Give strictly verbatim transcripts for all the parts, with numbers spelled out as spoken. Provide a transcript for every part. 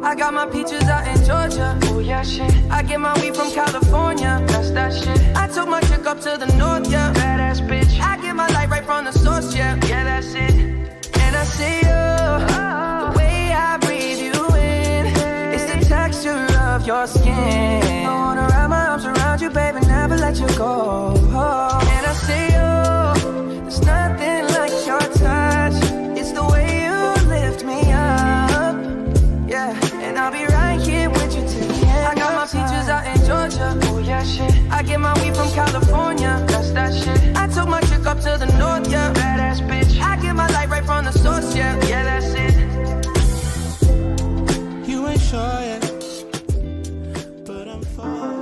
I got my peaches out in Georgia. Oh yeah, shit. I get my weed from California. That's that shit. I took my chick up to the north, yeah. Badass bitch. I get my light right from the source, yeah. Yeah, that's it. And I see you, the way I breathe you in. It's the texture of your skin. I wanna wrap my arms around you, baby, never let you go. And I see you, there's nothing like your touch. It's the way you lift me up, yeah. And I'll be right here with you till the end. I got my peaches out in Georgia. Oh yeah, shit. I get my weed from California. That's that shit. I took my chick up to the north, yeah. Badass bitch. I get my light right from the source, yeah. Yeah, that's it. You ain't sure yet, but I'm for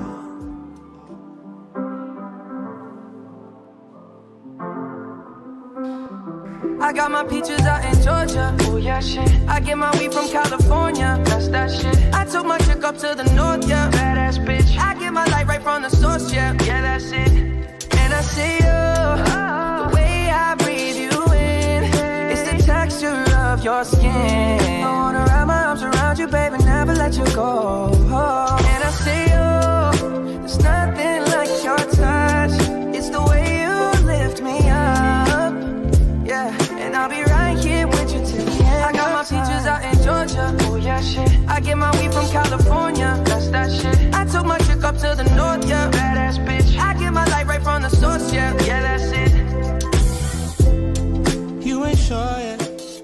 I got my peaches out in Georgia. Oh yeah, shit. I get my weed from California. That's that shit. I took my chick up to the north, yeah. Badass bitch. I get my light right from the source, yeah. Yeah, that's it. And I see you, the way I breathe you in. It's the texture of your skin. I wanna wrap my arms around you, baby, never let you go. And I see you, there's nothing like your touch. It's the way you lift me up, yeah. And I'll be right here with you till the end. I got my peaches out in Georgia. Oh yeah, shit. I get my weed from California. That's that shit. I took my chick up to the north, yeah. Badass bitch. I get my light right from the source, yeah. Yeah, that's it. you ain't sure yet.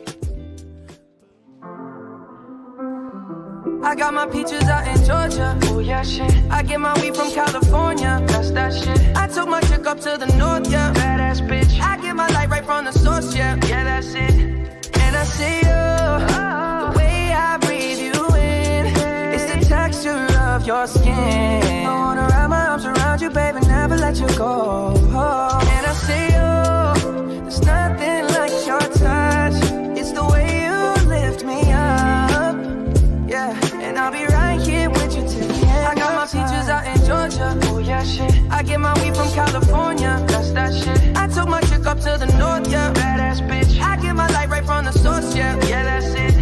I got my peaches out in Georgia. Oh yeah, shit. I get my weed from California. That's that shit. I took my chick up to the north, yeah. Badass bitch. I get my light right from the source, yeah. Yeah, that's it. And I see you, the way I breathe you in. It's the texture of your skin. I wanna wrap my arms around you, baby, never let you go. And I see you, there's nothing like your touch. It's the way you lift me up, yeah. And I'll be right here with you till the end. I got my peaches out in Georgia. Oh yeah, shit. I get my weed from California. That's that shit. I took my chick up to the north, yeah. Badass bitch. I get my light right from the source, yeah. Yeah, that's it.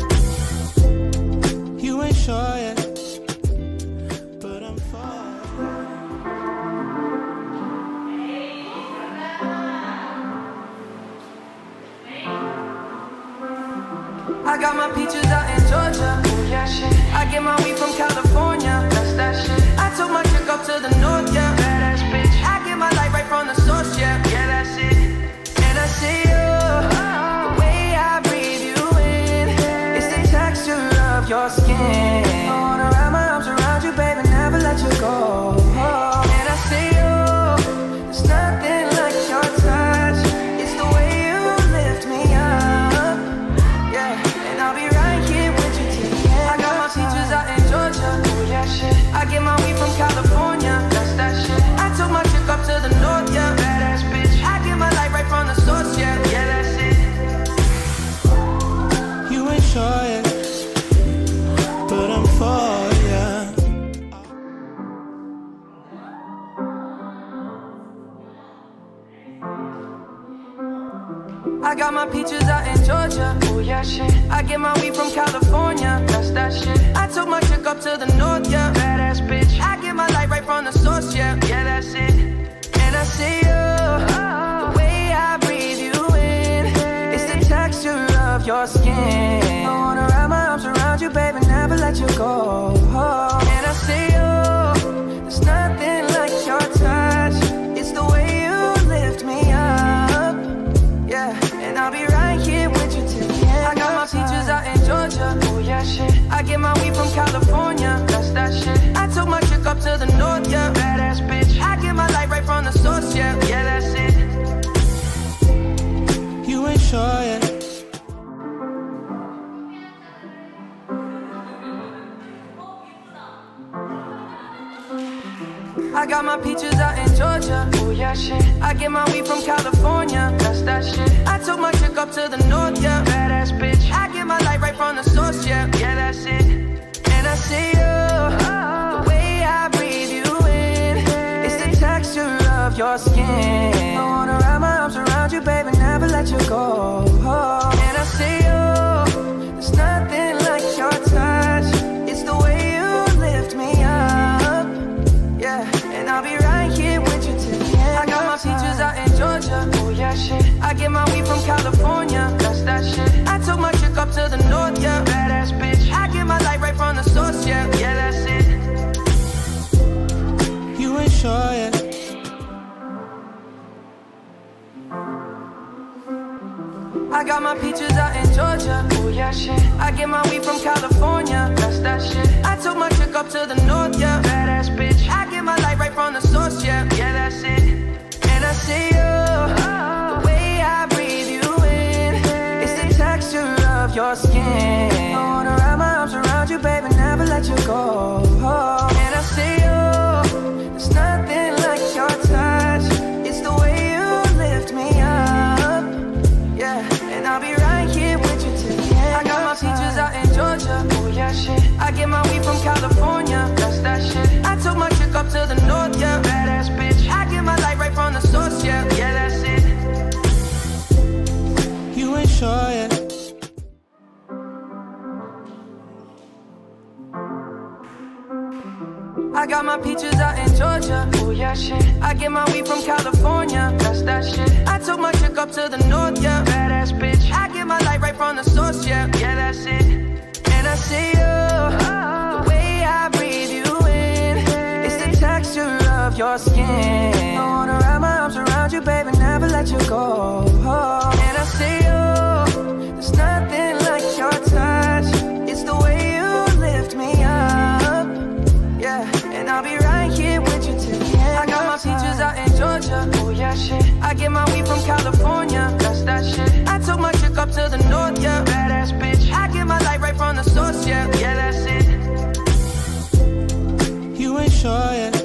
You ain't sure yet, but I'm for I got my peaches out in Georgia. Oh yeah, shit. I get my weed from California. That's that shit. I took my chick up to the north, yeah. Badass bitch. I get my light right from the source, yeah. Yeah, that's it. And I see you, the way I breathe you in. It's the texture of your skin. I wanna wrap my arms around you, baby, never let you go. And I see you, there's nothing like your touch. It's the way you lift me up, yeah. And I'll be right here with you till the end. I got my peaches out in Georgia. Oh yeah, shit. I get my weed from California. That's that shit. I took my chick up to the north, yeah. Badass bitch. I get my light right from the source, yeah. Yeah, that's it. you ain't sure yet, but I'm for ya. I got my peaches out in Georgia. Oh yeah, shit. I get my weed from California. That's that shit. I took my chick up to the north, yeah. Badass bitch. I get my light right from the source, yeah. Yeah, that's it. And I see you, the way I breathe you in. It's the texture of your skin. I wanna wrap my arms around you, baby, never let you go. And I see you, there's nothing like your touch. It's the way you lift me up, yeah. And I'll be right here with you till the end. I got my peaches out in Georgia. Oh yeah, shit. I get my weed from California. That's that shit. I took my chick up to the north, yeah. Badass bitch. I get my light right from the source, yeah. Yeah, that's it. You ain't sure yet, I got my peaches out in Georgia. Oh yeah, shit. I get my weed from California. That's that shit. I took my chick up to the north, yeah. Badass bitch. I get my light right from the source, yeah. Yeah, that's it. And I see you, the way I breathe you in. It's the texture of your skin. I wanna wrap my arms around you, baby, never let you go. And I see you, there's nothing like your touch. I get my weed from California. That's that shit. I took my chick up to the north, yeah. Badass bitch. I get my light right from the source, yeah. Yeah, that's it. You ain't sure yet. I got my peaches out in Georgia. Oh yeah, shit. I get my weed from California. That's that shit. I took my chick up to the north, yeah. Badass bitch. I get my light right from the source, yeah. Yeah, that's it. And I see you, the way I breathe you in. It's the texture of your skin. I wanna wrap my arms around you, baby, never let you go. And I see you, there's nothing like your touch. It's the way you lift me up, yeah. And I'll be right here with you till the end. I got my peaches out in Georgia. Oh yeah, shit. I get my weed from California. That's that shit. I took my chick up to the north, yeah. Badass bitch. I get my light right from the source, yeah. Yeah, that's it. You ain't sure yet. I got my peaches out in Georgia. Oh yeah, shit. I get my weed from California. That's that shit. I took my chick up to the north, yeah. Badass bitch. I get my light right from the source, yeah. Yeah, that's it. And I see you, the way I breathe you in. It's the texture of your skin. I wanna wrap my arms around you, baby, never let you go. And I see you, there's nothing like your touch. It's the way you lift me up, yeah. And I'll be right here with you till the end. I got my peaches out in Georgia. Oh yeah, shit. I get my weed from California. That's that shit. I took my chick up to the north, yeah. Badass bitch. I get my light right from the source, yeah. Yeah, that's it. You ain't sure yet.